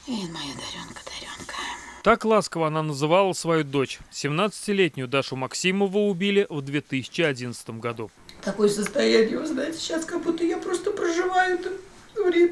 Моя Даренка, Даренка. Так ласково она называла свою дочь. 17-летнюю Дашу Максимову убили в 2011 году. Такое состояние, вы знаете, сейчас как будто я просто проживаю это время.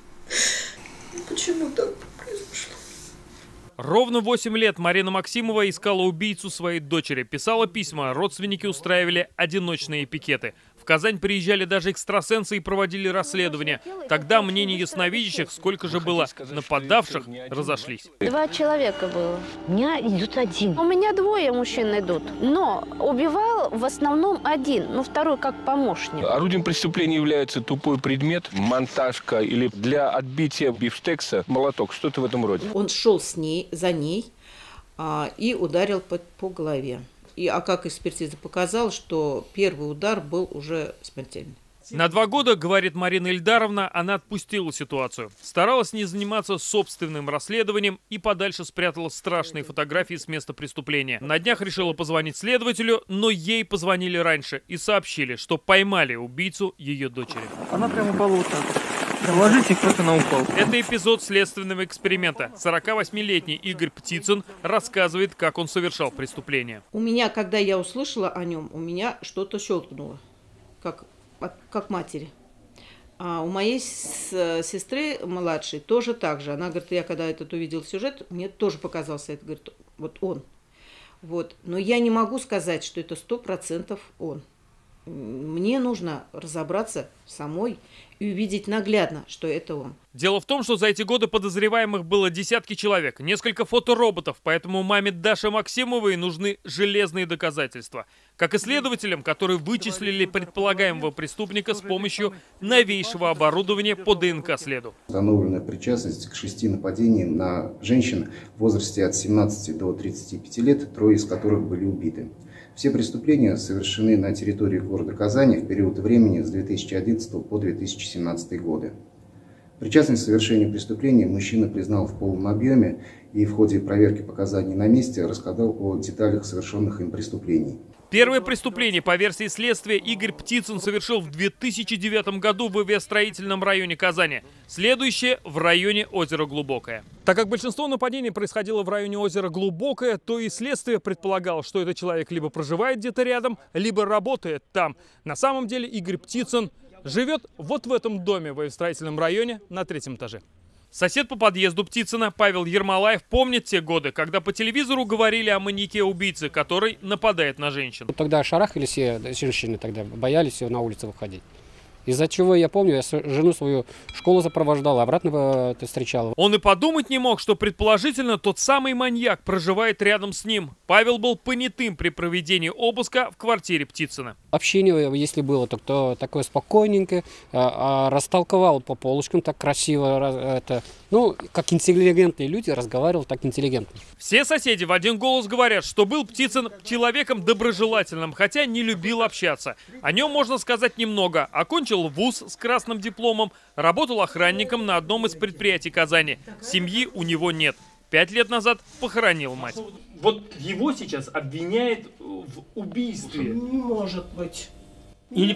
Почему так произошло? Ровно 8 лет Марина Максимова искала убийцу своей дочери. Писала письма, родственники устраивали одиночные пикеты. В Казань приезжали даже экстрасенсы и проводили расследования. Тогда мнения ясновидящих, сколько же было нападавших, разошлись. 2 человека было. У меня идет 1. У меня 2 мужчин идут. Но убивал в основном 1, ну второй как помощник. Орудием преступления является тупой предмет, монтажка или для отбития бифштекса молоток, что-то в этом роде. Он шел за ней и ударил по голове. А как экспертиза показала, что первый удар был уже смертельный. На 2 года, говорит Марина Ильдаровна, она отпустила ситуацию. Старалась не заниматься собственным расследованием и подальше спрятала страшные фотографии с места преступления. На днях решила позвонить следователю, но ей позвонили раньше и сообщили, что поймали убийцу ее дочери. Она прямо упала вот так. Ложите, кто-то на упал. Это эпизод следственного эксперимента. 48-летний Игорь Птицын рассказывает, как он совершал преступление. У меня, когда я услышала о нем, у меня что-то щелкнуло, как матери. А у моей сестры младшей тоже так же. Она говорит, я когда этот увидел сюжет, мне тоже показался это, говорит, вот он. Вот. Но я не могу сказать, что это 100% он. Мне нужно разобраться самой и увидеть наглядно, что это он. Дело в том, что за эти годы подозреваемых было десятки человек, несколько фотороботов, поэтому маме Даши Максимовой нужны железные доказательства. Как и следователям, которые вычислили предполагаемого преступника с помощью новейшего оборудования по ДНК-следу. Установлена причастность к 6 нападениям на женщин в возрасте от 17 до 35 лет, 3 из которых были убиты. Все преступления совершены на территории города Казани в период времени с 2011 по 2017 годы. Причастность к совершению преступления мужчина признал в полном объеме и в ходе проверки показаний на месте рассказал о деталях совершенных им преступлений. Первое преступление, по версии следствия, Игорь Птицын совершил в 2009 году в авиастроительном районе Казани. Следующее – в районе озера Глубокое. Так как большинство нападений происходило в районе озера Глубокое, то и следствие предполагало, что этот человек либо проживает где-то рядом, либо работает там. На самом деле Игорь Птицын живет вот в этом доме в авиастроительном районе на 3-м этаже. Сосед по подъезду Птицына, Павел Ермолаев, помнит те годы, когда по телевизору говорили о маньяке-убийце, который нападает на женщин. Тогда шарахались все женщины, тогда боялись на улицу выходить. Из-за чего, я помню, я жену свою в школу сопровождал, обратно встречал. Он и подумать не мог, что предположительно тот самый маньяк проживает рядом с ним. Павел был понятым при проведении обыска в квартире Птицына. Общение, если было, то такое спокойненькое, растолковал по полочкам так красиво. Ну, как интеллигентные люди разговаривал так интеллигентно. Все соседи в один голос говорят, что был Птицын человеком доброжелательным, хотя не любил общаться. О нем можно сказать немного. Окончил вуз с красным дипломом, работал охранником на одном из предприятий Казани. Семьи у него нет. 5 лет назад похоронил мать. Вот его сейчас обвиняют в убийстве. Не может быть. Или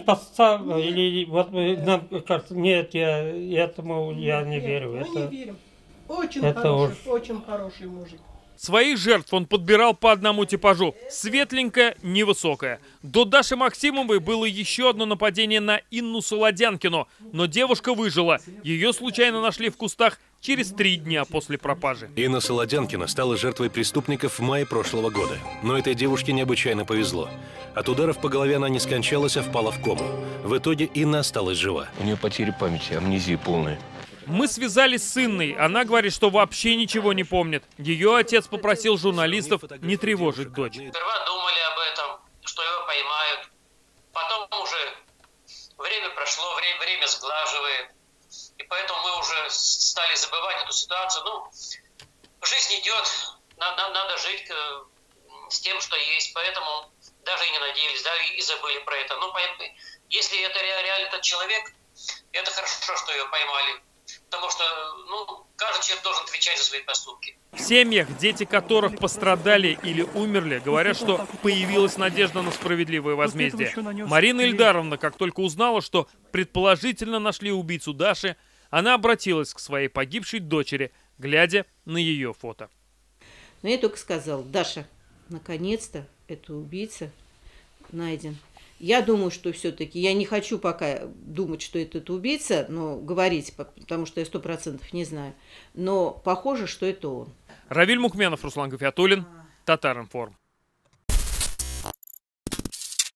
или вот нам кажется, нет, этому я не верю. Мы не верим. Очень хороший мужик. Своих жертв он подбирал по одному типажу. Светленькая, невысокая. До Даши Максимовой было еще одно нападение на Инну Солодянкину. Но девушка выжила. Ее случайно нашли в кустах через 3 дня после пропажи. Инна Солодянкина стала жертвой преступников в мае прошлого года. Но этой девушке необычайно повезло. От ударов по голове она не скончалась, а впала в кому. В итоге Инна осталась жива. У нее потеря памяти, амнезия полная. Мы связались с Инной. Она говорит, что вообще ничего не помнит. Ее отец попросил журналистов не тревожить дочь. Сперва думали об этом, что его поймают. Потом уже время прошло, время сглаживает. И поэтому мы уже стали забывать эту ситуацию. Ну, жизнь идет, надо жить с тем, что есть. Поэтому даже и не надеялись, да, и забыли про это. Ну, если это реально этот человек, это хорошо, что ее поймали. Потому что, каждый человек должен отвечать за свои поступки. В семьях, дети которых пострадали или умерли, говорят, что появилась надежда на справедливое возмездие. Марина Ильдаровна, как только узнала, что предположительно нашли убийцу Даши, она обратилась к своей погибшей дочери, глядя на ее фото. Но я только сказал: Даша, наконец-то это убийца найден. Я думаю, что все-таки, я не хочу пока думать, что это убийца, но говорить, потому что я 100% не знаю. Но похоже, что это он. Равиль Мухменов, Руслан Гафиатуллин, Татар-Информ.